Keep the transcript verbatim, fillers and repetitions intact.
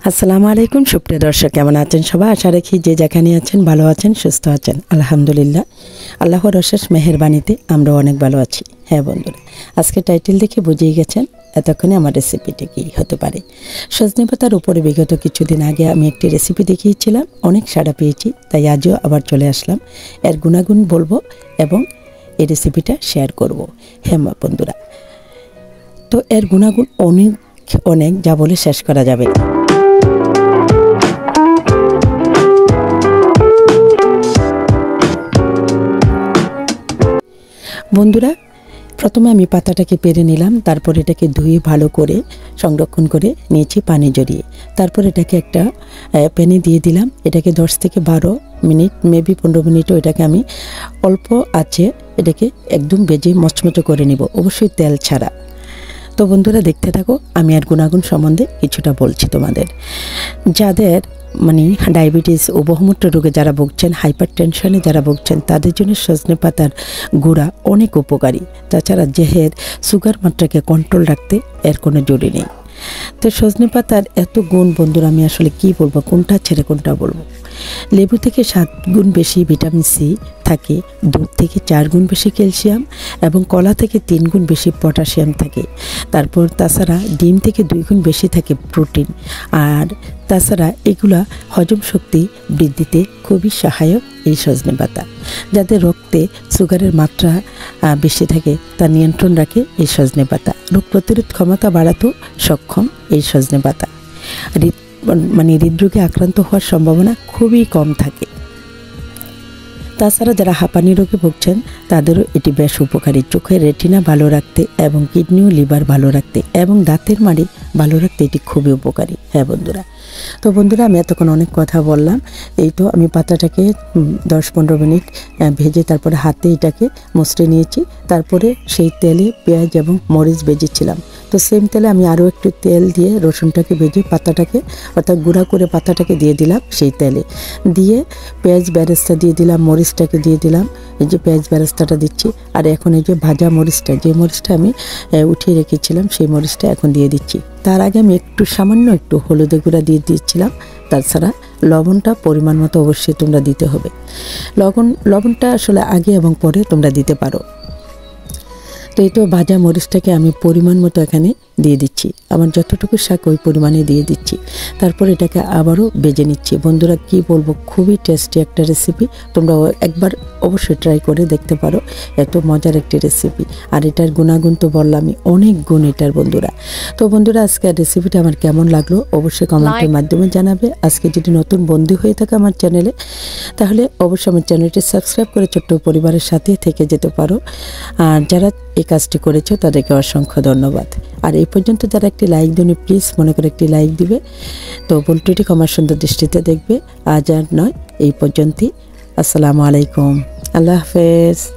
আসসালামু আলাইকুম সুপ্রিয় দর্শক, কেমন আছেন সবাই? আশা রাখি যে যেখানে আছেন ভালো আছেন, সুস্থ আছেন। আলহামদুলিল্লাহ, আল্লাহর অশেষ মেহেরবানিতে আমরা অনেক ভালো আছি। হ্যাঁ বন্ধুরা, আজকে টাইটেল দেখে বুঝিয়ে গেছেন এতক্ষণে আমার রেসিপিটি কী হতে পারে। সজনে পাতার উপরে বিগত কিছুদিন আগে আমি একটি রেসিপি দেখিয়েছিলাম, অনেক সাড়া পেয়েছি, তাই আজও আবার চলে আসলাম। এর গুণাগুণ বলবো এবং এই রেসিপিটা শেয়ার করব। হ্যাঁ বন্ধুরা, তো এর গুণাগুণ অনেক অনেক যা বলে শেষ করা যাবে না। বন্ধুরা, প্রথমে আমি পাতাটাকে পেরে নিলাম, তারপর এটাকে ধুয়ে ভালো করে সংরক্ষণ করে নিয়েছি পানি জড়িয়ে। তারপর এটাকে একটা প্যানে দিয়ে দিলাম। এটাকে দশ থেকে বারো মিনিট মেবি পনেরো মিনিটও এটাকে আমি অল্প আছে এটাকে একদম ভেজে মচমচো করে নিব, অবশ্যই তেল ছাড়া। তো বন্ধুরা দেখতে থাকো, আমি আর গুণাগুণ সম্বন্ধে কিছুটা বলছি তোমাদের। যাদের মানে ডায়াবেটিস ও বহুমূত্র রোগে যারা ভুগছেন, হাইপার টেনশনে যারা ভুগছেন, তাদের জন্য সজনে পাতার গুঁড়া অনেক উপকারী। তাছাড়া দেহের সুগার মাত্রাকে কন্ট্রোল রাখতে এর কোনো জরুরি নেই। তো সজনে পাতার এত গুণ বন্ধুরা, আমি আসলে কি বলবো, কোনটা ছেড়ে কোনটা বলবো। লেবু থেকে সাত গুণ বেশি ভিটামিন সি থাকে, দুধ থেকে চার গুণ বেশি ক্যালসিয়াম এবং কলা থেকে তিন গুণ বেশি পটাশিয়াম থাকে। তারপর তাছাড়া ডিম থেকে দুই গুণ বেশি থাকে প্রোটিন। আর তাছাড়া এগুলা হজম শক্তি বৃদ্ধিতে খুবই সহায়ক এই সজনে পাতা। যাদের রক্তে সুগারের মাত্রা বেশি থাকে তা নিয়ন্ত্রণ রাখে এই সজনে পাতা। রোগ প্রতিরোধ ক্ষমতা বাড়াতেও সক্ষম এই সজনে পাতা। হৃদ মানে হৃদরোগে আক্রান্ত হওয়ার সম্ভাবনা খুবই কম থাকে। তাছাড়া যারা হাঁপানি রোগে ভুগছেন তাদেরও এটি বেশ উপকারী। চোখের রেটিনা ভালো রাখতে এবং কিডনি ও লিভার ভালো রাখতে এবং দাঁতের মাড়ি ভালো রাখতে এটি খুবই উপকারী। হ্যাঁ বন্ধুরা, তো বন্ধুরা আমি এতক্ষণ অনেক কথা বললাম। এই তো আমি পাতাটাকে দশ পনেরো মিনিট ভেজে তারপরে হাতে এটাকে মুছড়ে নিয়েছি। তারপরে সেই তেলে পেঁয়াজ এবং মরিচ ভেজেছিলাম। তো সেম তেলে আমি আরও একটু তেল দিয়ে রসুনটাকে ভেজে পাতাটাকে অর্থাৎ গুঁড়া করে পাতাটাকে দিয়ে দিলাম। সেই তেলে দিয়ে পেঁয়াজ বেরেস্তা দিয়ে দিলাম, মরিচটাকে দিয়ে দিলাম। এই যে পেঁয়াজ বেরেস্তাটা দিচ্ছি। আর এখন এই যে ভাজা মরিচটা, যে মরিচটা আমি উঠিয়ে রেখেছিলাম সেই মরিচটা এখন দিয়ে দিচ্ছি। তার আগে আমি একটু সামান্য একটু হলুদের গুঁড়া দিয়ে দিয়েছিলাম। তাছাড়া লবণটা পরিমাণ মতো অবশ্যই তোমরা দিতে হবে। লবণ লবণটা আসলে আগে এবং পরে তোমরা দিতে পারো। তো এই তো ভাজা মরিচটাকে আমি পরিমাণ মতো এখানে দিয়ে দিচ্ছি, আমার যতটুকু শাক ওই পরিমাণে দিয়ে দিচ্ছি। তারপর এটাকে আবারও ভেজে নিচ্ছি। বন্ধুরা কি বলবো, খুবই টেস্টি একটা রেসিপি, তোমরা একবার অবশ্যই ট্রাই করে দেখতে পারো। এত মজার একটি রেসিপি। আর এটার গুণাগুণ তো বললামই, অনেক গুণ এটার বন্ধুরা। তো বন্ধুরা আজকের রেসিপিটা আমার কেমন লাগলো অবশ্যই কমেন্টের মাধ্যমে জানাবে। আজকে যদি নতুন বন্ধু হয়ে থাকে আমার চ্যানেলে, তাহলে অবশ্যই আমার চ্যানেলটি সাবস্ক্রাইব করে ছোট্ট পরিবারের সাথে থেকে যেতে পারো। আর যারা এই কাজটি করেছো তাদেরকে অসংখ্য ধন্যবাদ। আর এই পর্যন্ত যারা একটি লাইক দেন প্লিজ মনে করে একটি লাইক দিবে। তো ভুলটুটি ক্ষমার সুন্দর দৃষ্টিতে দেখবে। আজ আর নয়, এই পর্যন্তই। আসসালামু আলাইকুম, আল্লাহ হাফেজ।